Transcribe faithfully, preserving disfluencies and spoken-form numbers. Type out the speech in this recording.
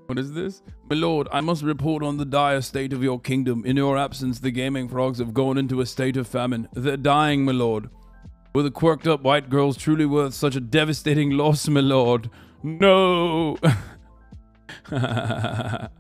What is this? My lord, I must report on the dire state of your kingdom. In your absence, the gaming frogs have gone into a state of famine. They're dying, my lord. Were the quirked up white girls truly worth such a devastating loss, my lord? No!